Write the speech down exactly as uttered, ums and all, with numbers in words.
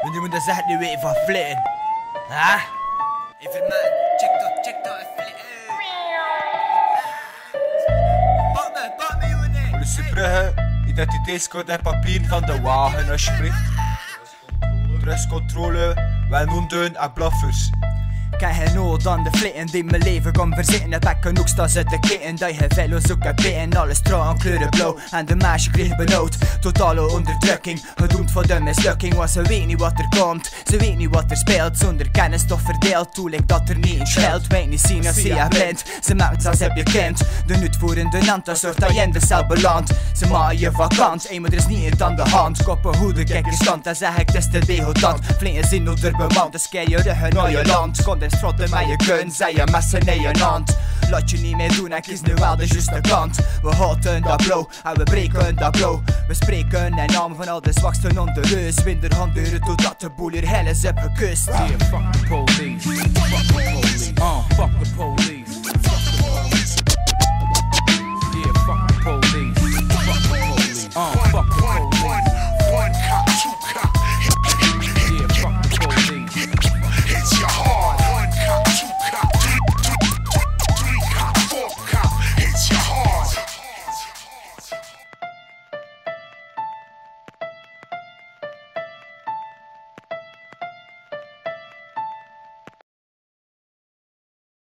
Men du moet zeggen, nu weet van flitten. Hè? Even man, check dat, check dat, flitten. Pak me, pak me jongen. Politie Brugge, identiteitscode en papieren van de wagen alsjeblieft. Dresscontrole, wel noemden en blaffers. Kan je nood aan de flitten die mijn leven kan verzitten. Het pak genoeg staan ze te kitten. Dat je veel zoeken bitten. Alle straten kleuren blauw en de meisje kreeg benauwd. Totale onderdrukking, gedoemd voor de mislukking. Want ze weet niet wat er komt, ze weet niet wat er speelt. Zonder kennis toch verdeeld, toe lijkt dat er niet in schuilt. Weet niet zien als ze je blind, ze maakt als heb je kind. De uitvoerende hand, dat zorgt dat je in de cel belandt. Ze maken je vakant, eenmaal er is niet iets aan de hand. Koppen hoeden, kijk je stand, dan zeg ik het is te degotant. Flinten zien hoe er bemand, dus keer je ruggen naar je land. Is trotten met je gun, zij je messen in je hand. Laat je niet meer doen en kies nu wel de juiste kant. We houden dat blauw en we breken dat blauw. We spreken in naam van al de zwaksten onder reus. Winderhanddeuren totdat de boel hier hel is heb gekust. Yeah, fuck the police, fuck the police, uh, fuck the police.